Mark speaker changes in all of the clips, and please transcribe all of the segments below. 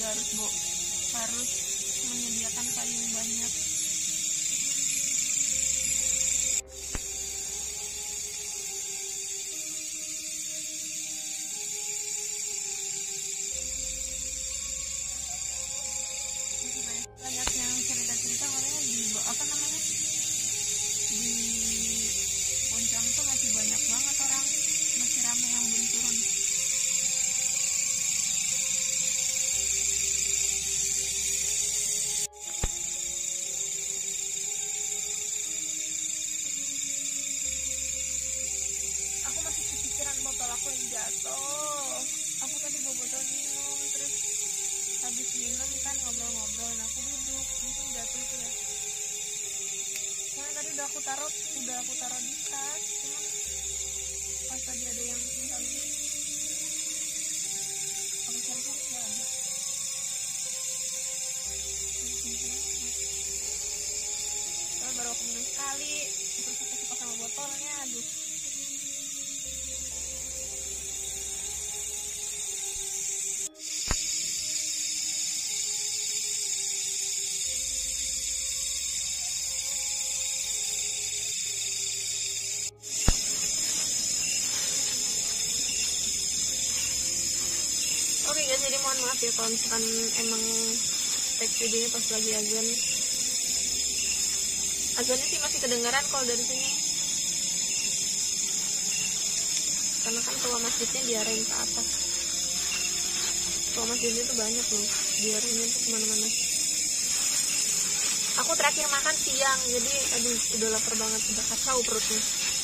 Speaker 1: harus menyediakan kayu yang banyak. Banyak yang cerita-cerita katanya di apa namanya, di Puncak tuh masih banyak banget orang, masih ramai yang belum turun. Aku masih kepikiran botol aku yang jatuh. Aku tadi bawa botol minum, terus habis minum kan ngobrol-ngobrol, nah aku duduk, mungkin jatuh tuh ya. Soalnya tadi udah aku taruh di tas, cuman pas tadi ada yang tinggal ini, aku cari-cari nggak ada. Soalnya baru aku minum sekali, terus aku suka sama botolnya, aduh. Oke guys, jadi mohon maaf ya kalau misalkan emang tag videonya pas lagi azan. Azannya sih masih kedengaran kalau dari sini, karena kan toa masjidnya diarahin ke atas. Toa masjidnya tuh banyak loh, diarahinnya tuh kemana-mana. Aku terakhir makan siang, jadi aduh udah lapar banget, udah kacau perutnya.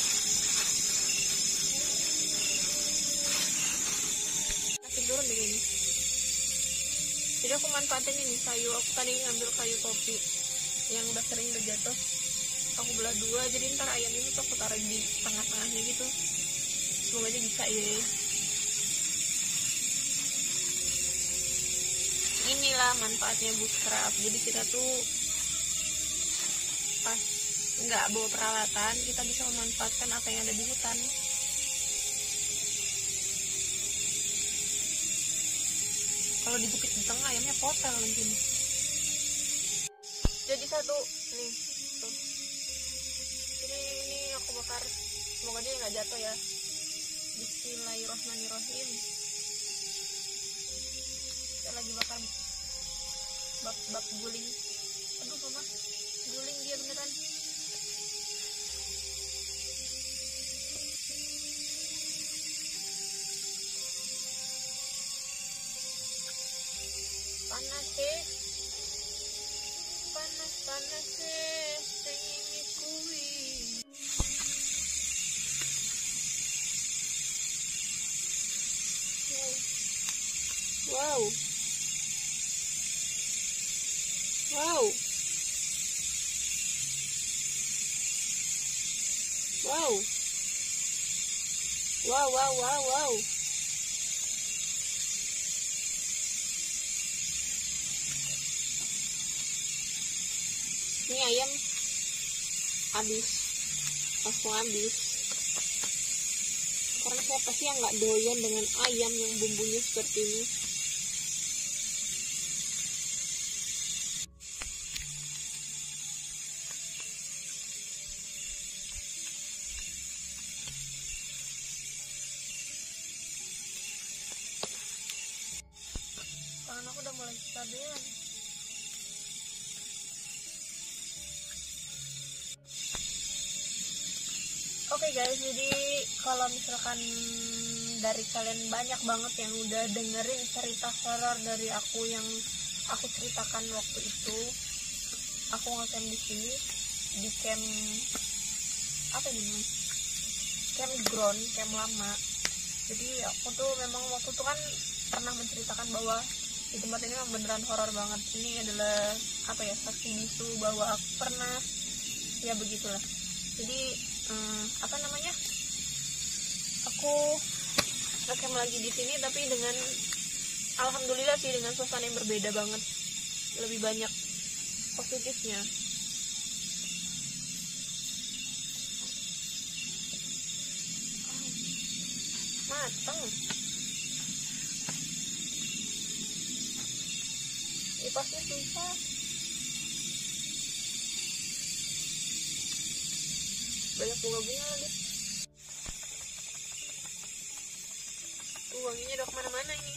Speaker 1: Turun deh ini. Jadi aku manfaatin ini kayu, aku tadi ngambil kayu kopi yang udah sering udah jatuh, aku belah dua, jadi ntar ayam ini tuh aku taruh di tengah-tengahnya gitu. Semoga aja bisa ya. Inilah manfaatnya bushcraft. Jadi kita tuh pas nggak bawa peralatan, kita bisa memanfaatkan apa yang ada di hutan. Kalau dijepit di tengah ayamnya potel nanti nih. Jadi satu nih tuh. Ini aku bakar, semoga dia nggak jatuh ya. Bismillahirrahmanirrahim. Kita lagi bakar bak guling. Aduh mama, guling dia beneran. Panas ini kuwi. Wow. Ini ayam langsung habis. Karena siapa sih yang nggak doyan dengan ayam yang bumbunya seperti ini? Tangan aku udah mulai kestabilan. Oke guys, jadi kalau misalkan dari kalian banyak banget yang udah dengerin cerita horor dari aku yang aku ceritakan waktu itu, aku ngecamp di sini di camp apa ini? Campground, camp lama. Jadi aku tuh memang waktu itu kan pernah menceritakan bahwa di tempat ini memang beneran horor banget. Ini adalah apa ya, saksi bisu bahwa aku pernah ya begitulah. Jadi apa namanya, aku ngecamp lagi di sini tapi dengan alhamdulillah sih dengan suasana yang berbeda banget, lebih banyak positifnya. Mateng. lepasnya susah. Banyak bunga-bunga lagi. Tuh wanginya udah kemana-mana ini.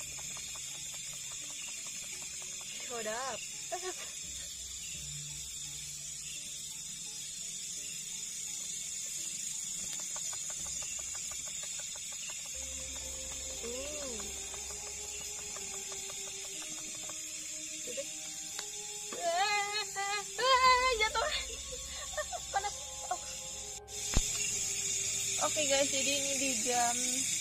Speaker 1: Sedap. Jatuh. Panas. Oke guys, jadi ini di jam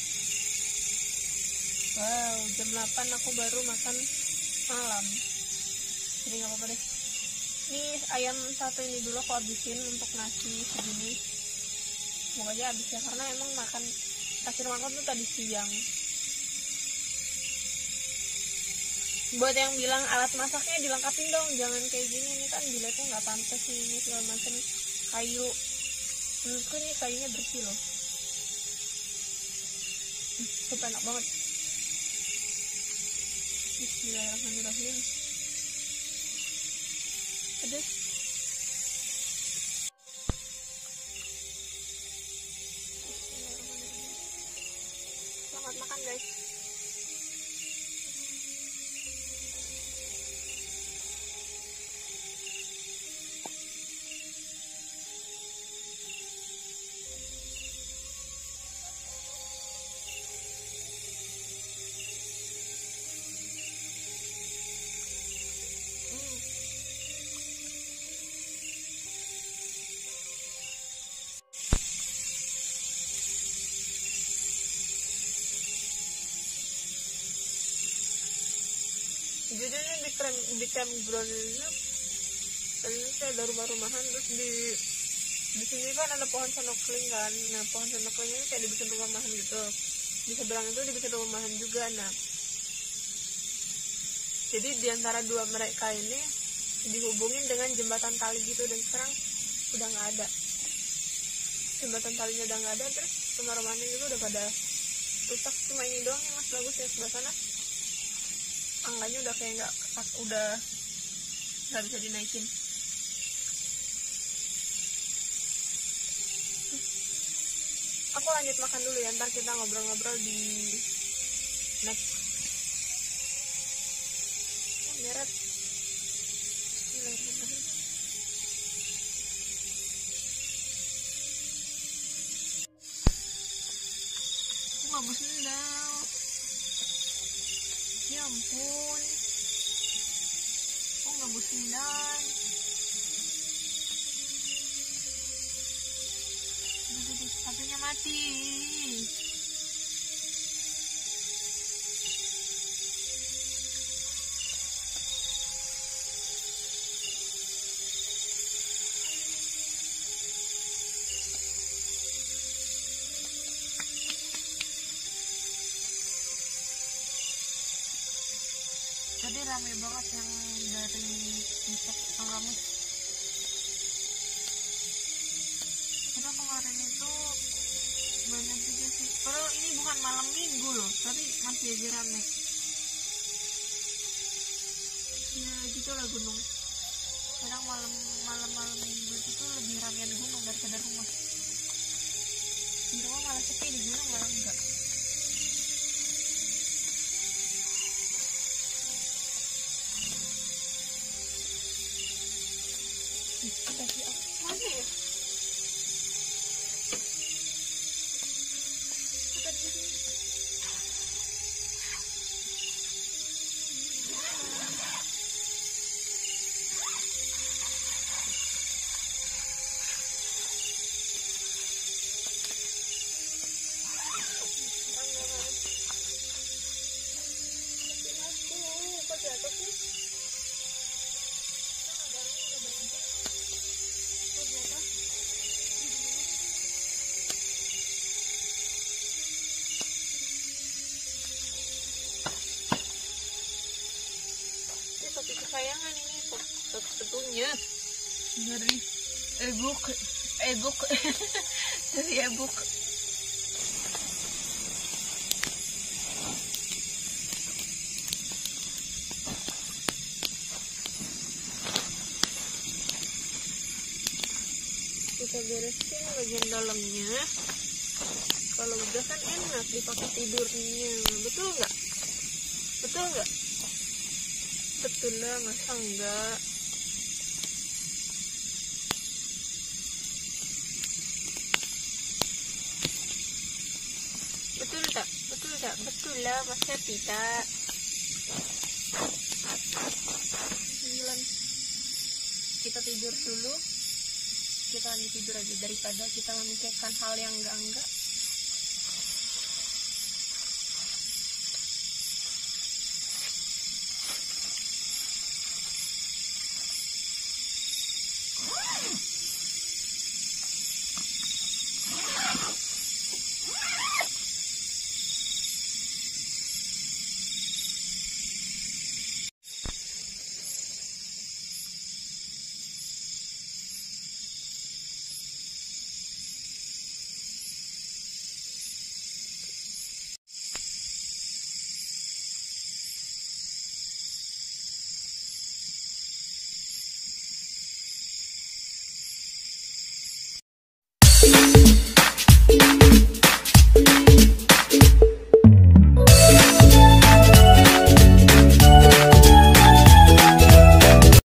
Speaker 1: 8 aku baru makan malam. Jadi nggak apa-apa deh. Ini ayam satu ini dulu aku habisin untuk nasi segini. Semoga aja habis ya, karena emang kasih makan tuh tadi siang. Buat yang bilang alat masaknya dilengkapin dong, jangan kayak gini. Ini kan dilihatnya nggak pantas nih, ini segala macam kayu. Menurutku nih kayunya bersih loh. Super enak banget. Bismillahirrahmanirrahim. Pedas. Selamat makan guys. Jadinya di campground ini tadi saya ada rumah-rumahan, terus di sini kan ada pohon sonokling kan. Nah pohon sonokling ini kayak dibikin rumahan gitu, di seberang itu dibikin rumahan juga. Nah jadi diantara dua mereka ini dihubungin dengan jembatan tali gitu, dan sekarang udah nggak ada, jembatan talinya udah nggak ada, terus rumah-rumahnya juga udah pada rusak. Cuma ini doang yang masih bagus, yang sebelah sana angganya udah kayak udah nggak bisa dinaikin. Aku lanjut makan dulu ya, ntar kita ngobrol-ngobrol di next. Meret. Aku nggak mau sendal. Ya ampun, kok nggak bosenan? Aduh, HP-nya mati. Tadi rame banget yang dari Misek Pengamus. Karena kemarin itu banyak juga sih. Padahal ini bukan malam minggu loh, tapi masih aja rame. Ya gitulah gunung. Kadang malam minggu itu lebih ramean gunung daripada rumah. Di rumah malah sepi, di gunung malah enggak. Mana ya? Topik kesayangan ini, tentunya dari ebook dari ebook. kita beresin bagian dalamnya. Kalau udah kan enak dipakai tidurnya, betul nggak? Betul nggak? Betul lah, masa enggak? Betul tak? Betul tak? Betul lah, masa tidak? 9. Kita tidur dulu. Kita lanjut tidur aja daripada kita memikirkan hal yang enggak-enggak.